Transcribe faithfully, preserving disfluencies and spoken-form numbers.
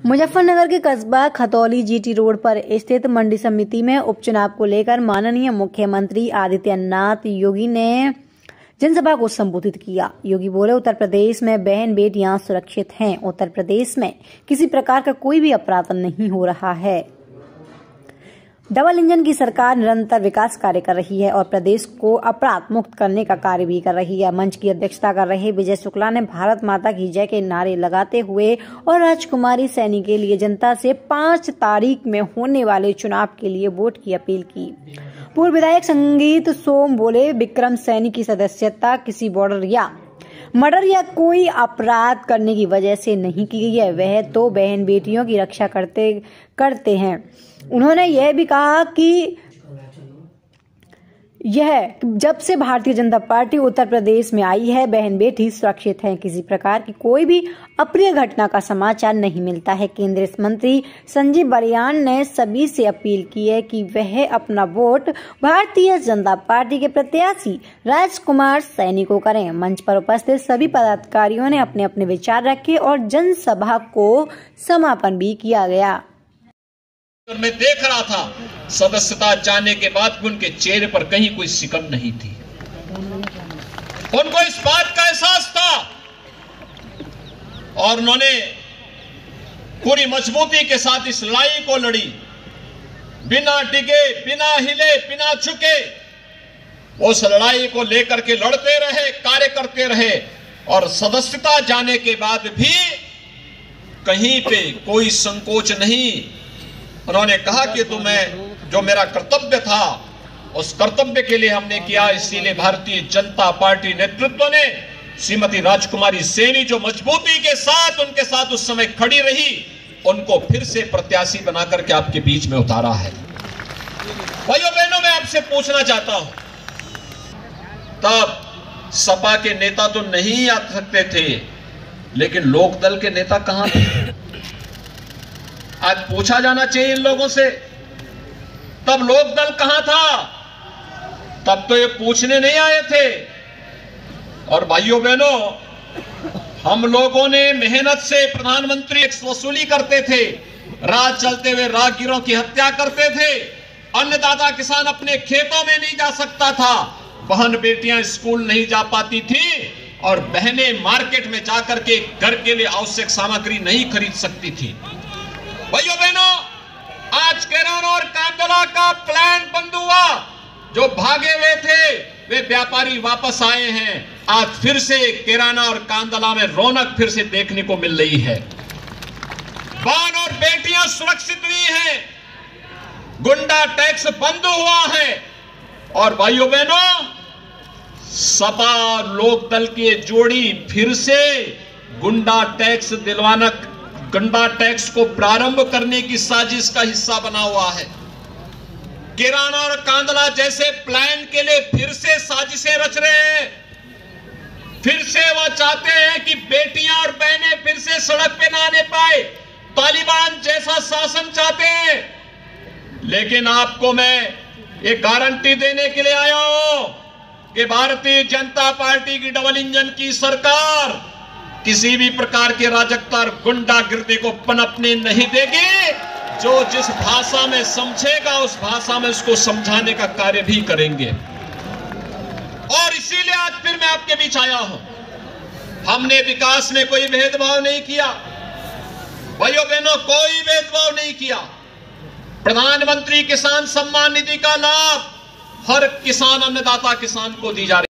मुजफ्फरनगर के कस्बा Khatauli GT road पर स्थित मंडी समिति में उपचुनाव को लेकर माननीय मुख्यमंत्री आदित्यनाथ योगी ने जनसभा को संबोधित किया। योगी बोले, उत्तर प्रदेश में बहन बेटियां सुरक्षित हैं। उत्तर प्रदेश में किसी प्रकार का कोई भी अपराध नहीं हो रहा है। डबल इंजन की सरकार निरंतर विकास कार्य कर रही है और प्रदेश को अपराध मुक्त करने का कार्य भी कर रही है। मंच की अध्यक्षता कर रहे विजय शुक्ला ने भारत माता की जय के नारे लगाते हुए और राजकुमारी सैनी के लिए जनता से पाँच तारीख में होने वाले चुनाव के लिए वोट की अपील की। पूर्व विधायक संगीत सोम बोले, विक्रम सैनी की सदस्यता किसी बॉर्डर या मर्डर या कोई अपराध करने की वजह से नहीं की गई है, वह तो बहन बेटियों की रक्षा करते करते हैं। उन्होंने यह भी कहा कि यह जब से भारतीय जनता पार्टी उत्तर प्रदेश में आई है, बहन बेटी सुरक्षित हैं। किसी प्रकार की कोई भी अप्रिय घटना का समाचार नहीं मिलता है। केंद्रीय मंत्री संजीव बलियान ने सभी से अपील की है कि वह अपना वोट भारतीय जनता पार्टी के प्रत्याशी राजकुमार सैनी को करें। मंच पर उपस्थित सभी पदाधिकारियों ने अपने अपने विचार रखे और जनसभा को समापन भी किया गया। मैं देख रहा था, सदस्यता जाने के बाद भी उनके चेहरे पर कहीं कोई सिकन नहीं थी। उनको इस बात का एहसास था और उन्होंने पूरी मजबूती के साथ इस लड़ाई को लड़ी। बिना डिगे, बिना हिले, बिना झुके उस लड़ाई को लेकर के लड़ते रहे, कार्य करते रहे और सदस्यता जाने के बाद भी कहीं पे कोई संकोच नहीं। उन्होंने कहा कि तुम्हें जो मेरा कर्तव्य था उस कर्तव्य के लिए हमने किया, इसीलिए भारतीय जनता पार्टी नेतृत्व ने श्रीमती राजकुमारी सैनी जो मजबूती के साथ उनके साथ उस समय खड़ी रही, उनको फिर से प्रत्याशी बनाकर के आपके बीच में उतारा है। भाइयों बहनों, मैं आपसे पूछना चाहता हूं, तब सपा के नेता तो नहीं आ सकते थे, लेकिन लोकदल के नेता कहां थे? आज पूछा जाना चाहिए इन लोगों से, तब लोकदल कहां था? तब तो ये पूछने नहीं आए थे। और भाइयों बहनों, हम लोगों ने मेहनत से प्रधानमंत्री वसूली करते थे, रात चलते हुए राहगीरों की हत्या करते थे, अन्नदाता किसान अपने खेतों में नहीं जा सकता था, बहन बेटियां स्कूल नहीं जा पाती थी और बहनें मार्केट में जाकर के घर के लिए आवश्यक सामग्री नहीं खरीद सकती थी। भाइयों बहनों, आज किराना और कांदला का प्लांट बंद हुआ। जो भागे हुए थे वे व्यापारी वापस आए हैं। आज फिर से किराना और कांदला में रौनक फिर से देखने को मिल रही है। बहन और बेटियां सुरक्षित हुई हैं, गुंडा टैक्स बंद हुआ है और भाइयों बहनों, सपा लोकदल की जोड़ी फिर से गुंडा टैक्स दिलवाना गुंडा टैक्स को प्रारंभ करने की साजिश का हिस्सा बना हुआ है। किराना और कांदला जैसे प्लान के लिए फिर से साजिशें रच रहे हैं। फिर से वह चाहते हैं कि बेटियां और बहनें फिर से सड़क पे ना आने पाए। तालिबान जैसा शासन चाहते हैं। लेकिन आपको मैं ये गारंटी देने के लिए आया हूं कि भारतीय जनता पार्टी की डबल इंजन की सरकार किसी भी प्रकार के राजकता और गुंडागिर्दी को पनपने नहीं देगी। जो जिस भाषा में समझेगा उस भाषा में उसको समझाने का कार्य भी करेंगे। और इसीलिए आज फिर मैं आपके बीच आया हूं। हमने विकास में कोई भेदभाव नहीं किया, भाइयों बहनों, कोई भेदभाव नहीं किया। प्रधानमंत्री किसान सम्मान निधि का लाभ हर किसान, अन्नदाता किसान को दी जा रही है।